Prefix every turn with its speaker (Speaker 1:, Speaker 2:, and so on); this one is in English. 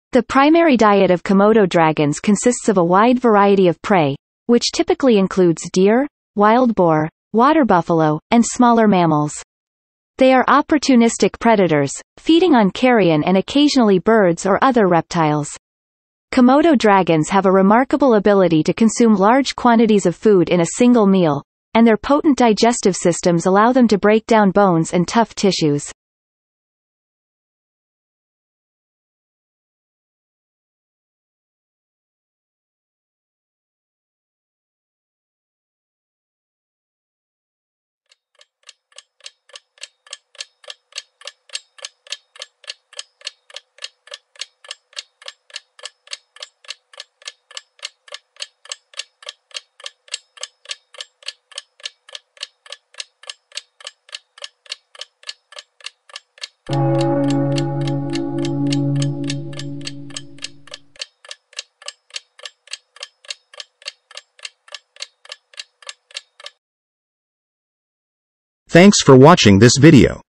Speaker 1: The primary diet of Komodo dragons consists of a wide variety of prey, which typically includes deer, wild boar, water buffalo, and smaller mammals. They are opportunistic predators, feeding on carrion and occasionally birds or other reptiles. Komodo dragons have a remarkable ability to consume large quantities of food in a single meal, and their potent digestive systems allow them to break down bones and tough tissues.
Speaker 2: Thanks for watching this video.